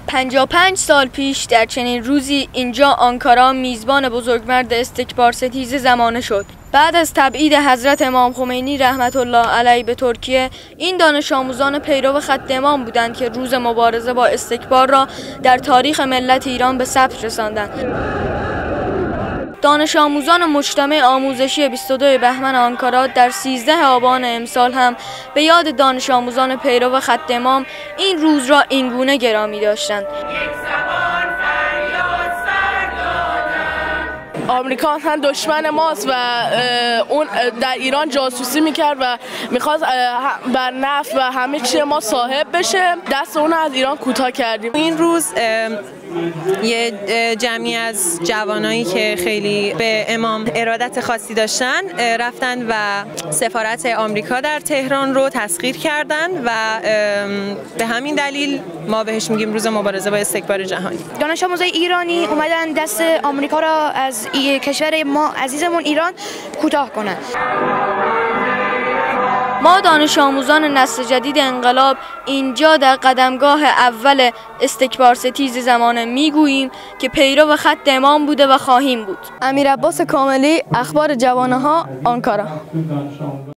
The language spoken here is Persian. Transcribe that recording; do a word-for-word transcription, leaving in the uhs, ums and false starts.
پنجاه و پنج سال پیش در چنین روزی اینجا آنکارا میزبان بزرگمرد استکبارستیز زمانه شد. بعد از تبعید حضرت امام خمینی رحمت الله علیه به ترکیه، این دانش آموزان پیرو خط امام بودند که روز مبارزه با استکبار را در تاریخ ملت ایران به ثبت رساندند. دانش آموزان مجتمع آموزشی بیست و دو بهمن آنکارا در سیزده آبان امسال هم به یاد دانش آموزان پیرو خط امام این روز را اینگونه گرامی داشتند. آمریکا هم دشمن ماست و اون در ایران جاسوسی میکرد و میخواست بر نفت و همه چیز ما صاحب بشه. دست اون از ایران کوتاه کردیم. این روز یه جمعی از جوانایی که خیلی به امام ارادت خاصی داشتن رفتن و سفارت آمریکا در تهران رو تسخیر کردن و به همین دلیل ما بهش میگیم روز مبارزه با استکبار جهانی. دانش آموزای ایرانی اومدن دست آمریکا را از کشور ما عزیزمون ایران کوتاه کنند. ما دانش آموزان نسل جدید انقلاب اینجا در قدمگاه اول استکبارستیز زمانه میگوییم که پیرو خط امام بوده و خواهیم بود. امیر عباس کاملی، اخبار جوانه ها، آنکارا.